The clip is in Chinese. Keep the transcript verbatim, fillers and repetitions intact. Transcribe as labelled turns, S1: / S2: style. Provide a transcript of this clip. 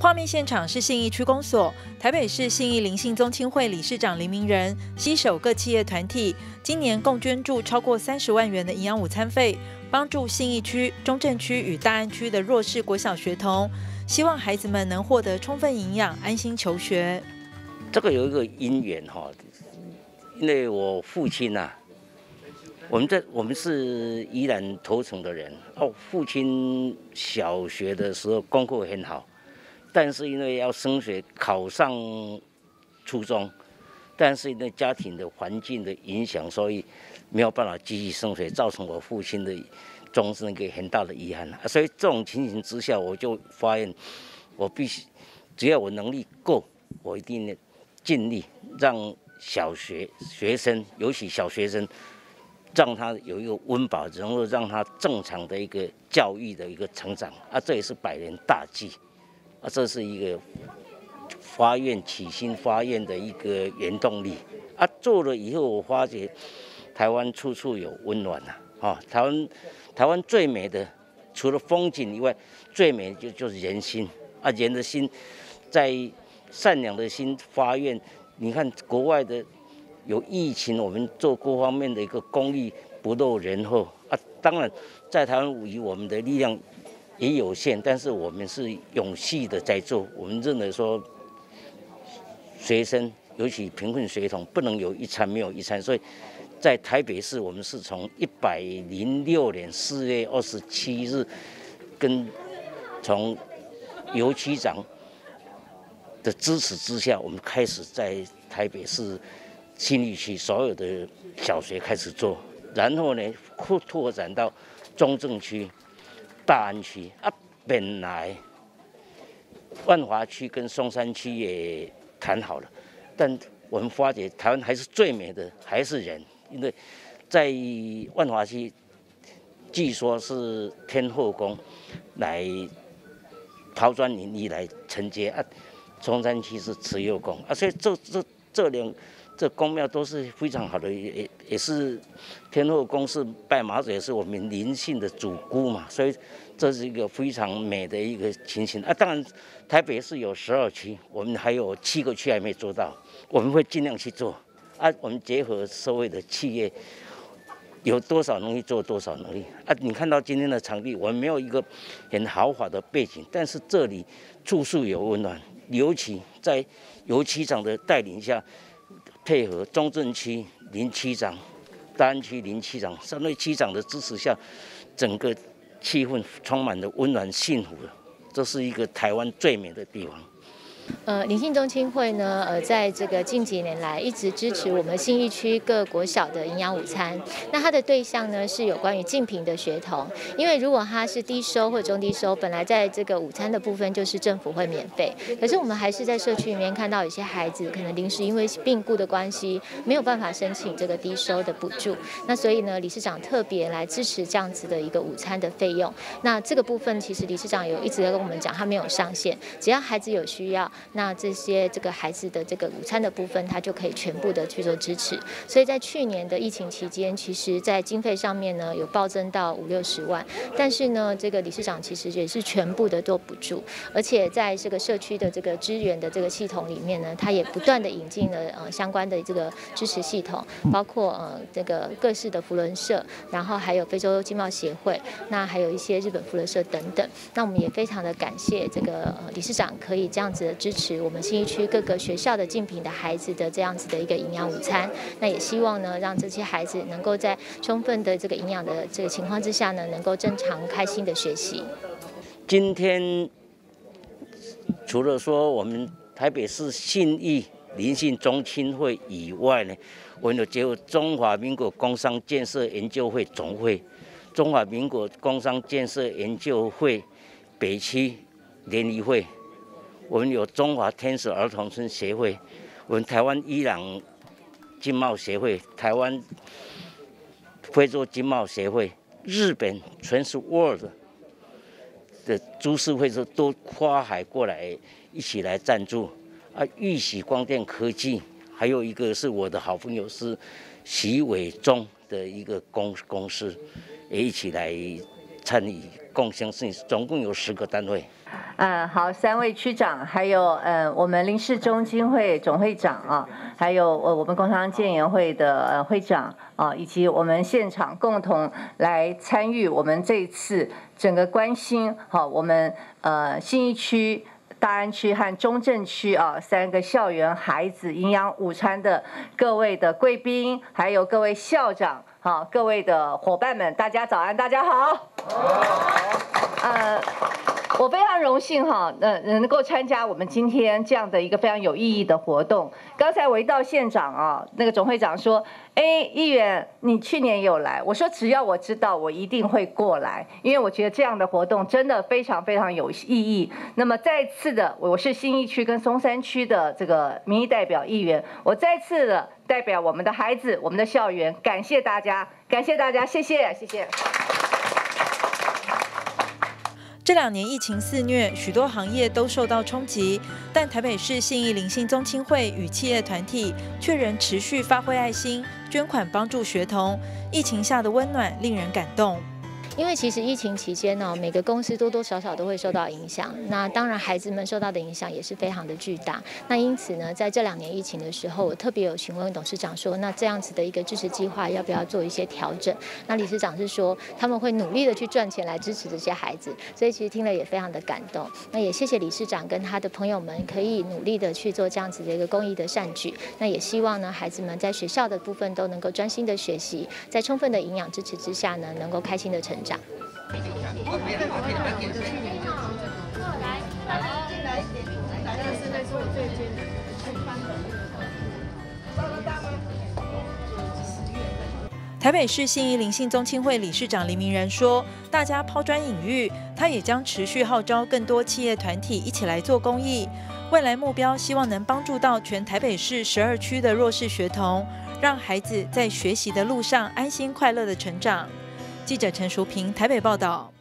S1: 画面现场是信义区公所，台北市信义灵性宗亲会理事长林明仁携手各企业团体，今年共捐助超过三十万元的营养午餐费，帮助信义区、中正区与大安区的弱势国小学童，希望孩子们能获得充分营养，安心求学。
S2: 这个有一个因缘哈，因为我父亲呐、啊，我们这我们是宜兰头城的人哦，父亲小学的时候功课很好。但是因为要升学考上初中，但是因为家庭的环境的影响，所以没有办法继续升学，造成我父亲的终身一个很大的遗憾。所以这种情形之下，我就发现我必须，只要我能力够，我一定尽力让小学学生，尤其小学生，让他有一个温饱，然后让他正常的一个教育的一个成长啊，这也是百年大计。啊，这是一个发愿起心发愿的一个原动力啊！做了以后，我发觉台湾处处有温暖呐、啊！啊，台湾台湾最美的，除了风景以外，最美的就就是人心啊！人的心，在善良的心发愿。你看国外的有疫情，我们做各方面的一个公益不落人后啊！当然，在台湾以我们的力量也有限，但是我们是永续的在做。我们认为说，学生尤其贫困学童不能有一餐没有一餐，所以在台北市，我们是从一百零六年四月二十七日，跟从尤区长的支持之下，我们开始在台北市信义区所有的小学开始做，然后呢扩拓展到中正区。大安区啊，本来万华区跟松山区也谈好了，但我们发觉台湾还是最美的，还是人，因为在万华区，据说是天后宫来抛砖引玉来承接啊，松山区是慈幼宫啊，所以这这这两这宫庙都是非常好的，也也是天后宫是拜妈祖，也是我们灵性的主姑嘛，所以这是一个非常美的一个情形啊。当然，台北市有十二区，我们还有七个区还没做到，我们会尽量去做啊。我们结合社会的企业，有多少能力做多少能力啊。你看到今天的场地，我们没有一个很豪华的背景，但是这里处处有温暖，尤其在尤区长的带领下。配合中正区林区长、大安区林区长三位区长的支持下，整个气氛充满了温暖幸福的，这是一个台湾最美的地方。
S3: 呃，灵性宗亲会呢，呃，在这个近几年来一直支持我们信义区各国小的营养午餐。那它的对象呢是有关于竞贫的学童，因为如果他是低收或中低收，本来在这个午餐的部分就是政府会免费，可是我们还是在社区里面看到有些孩子可能临时因为病故的关系没有办法申请这个低收的补助，那所以呢，理事长特别来支持这样子的一个午餐的费用。那这个部分其实理事长有一直在跟我们讲，他没有上限，只要孩子有需要。那这些这个孩子的这个午餐的部分，他就可以全部的去做支持。所以在去年的疫情期间，其实在经费上面呢有暴增到五六十万，但是呢，这个理事长其实也是全部的做补助，而且在这个社区的这个支援的这个系统里面呢，他也不断的引进了呃相关的这个支持系统，包括呃这个各式的扶轮社，然后还有非洲经贸协会，那还有一些日本扶轮社等等。那我们也非常的感谢这个呃理事长可以这样子的支持我们信义区各个学校的竞品的孩子的这样子的一个营养午餐，那也希望呢，让这些孩子能够在充分的这个营养的这个情况之下呢，能够正常开心的学习。
S2: 今天除了说我们台北市信义灵性宗亲会以外呢，我们有结合中华民国工商建设研究会总会、中华民国工商建设研究会北区联谊会。我们有中华天使儿童村协会，我们台湾伊朗经贸协会、台湾非洲经贸协会、日本全是 World 的株式会社都跨海过来一起来赞助啊。玉玺光电科技，还有一个是我的好朋友是徐伟忠的一个公公司，也一起来参与共襄盛举，总共有十个单位。
S4: 呃，好，三位区长，还有呃，我们林氏中金会总会长啊，还有呃，我们工商建研会的呃会长啊，以及我们现场共同来参与我们这一次整个关心好，我们呃信义区、大安区和中正区啊三个校园孩子营养午餐的各位的贵宾，还有各位校长，好，各位的伙伴们，大家早安，大家好。呃。我非常荣幸哈，呃，能够参加我们今天这样的一个非常有意义的活动。刚才我一到现场啊，那个总会长说：“哎，议员，你去年有来？”我说：“只要我知道，我一定会过来，因为我觉得这样的活动真的非常非常有意义。”那么再次的，我是信义区跟松山区的这个民意代表议员，我再次的代表我们的孩子、我们的校园，感谢大家，感谢大家，谢谢，谢谢。
S1: 这两年疫情肆虐，许多行业都受到冲击，但台北市信义灵性宗亲会与企业团体却仍持续发挥爱心，捐款帮助学童。疫情下的温暖令人感动。
S3: 因为其实疫情期间呢，每个公司多多少少都会受到影响。那当然，孩子们受到的影响也是非常的巨大。那因此呢，在这两年疫情的时候，我特别有询问董事长说，那这样子的一个支持计划要不要做一些调整？那理事长是说，他们会努力的去赚钱来支持这些孩子。所以其实听了也非常的感动。那也谢谢理事长跟他的朋友们可以努力的去做这样子的一个公益的善举。那也希望呢，孩子们在学校的部分都能够专心的学习，在充分的营养支持之下呢，能够开心的成长。
S1: 台北市信义灵性宗亲会理事长黎明仁说：“大家抛砖引玉，他也将持续号召更多企业团体一起来做公益。未来目标希望能帮助到全台北市十二区的弱势学童，让孩子在学习的路上安心快乐的成长。”记者陈淑平台北报道。